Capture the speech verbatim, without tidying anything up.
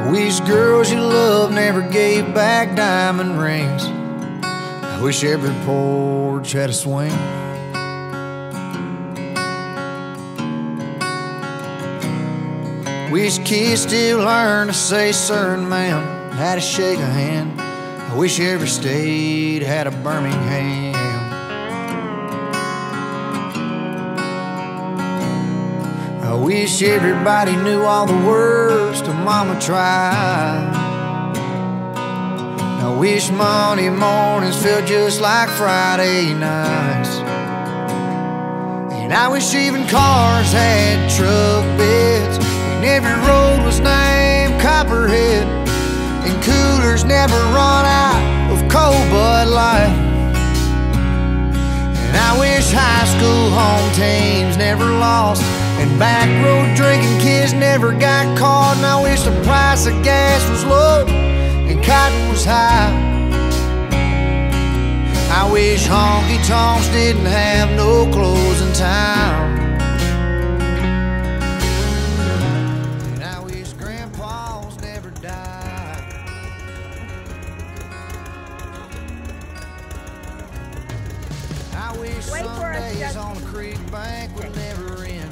I wish girls you love never gave back diamond rings. I wish every porch had a swing. Wish kids still learn to say sir and ma'am, how to shake a hand. I wish every state had a Birmingham. I wish everybody knew all the words to Mama Tried. I wish Monday mornings felt just like Friday nights. And I wish even cars had truck beds, and every road was named Copperhead, and coolers never run out of cold Bud Light. And I wish high school home teams never lost, and back road drinking kids never got caught. And I wish the price of gas was low and cotton was high. I wish honky-tonks didn't have no closing time. And I wish grandpas never died. I wish Wait for us, Sundays Justin. on a creek bank would never end.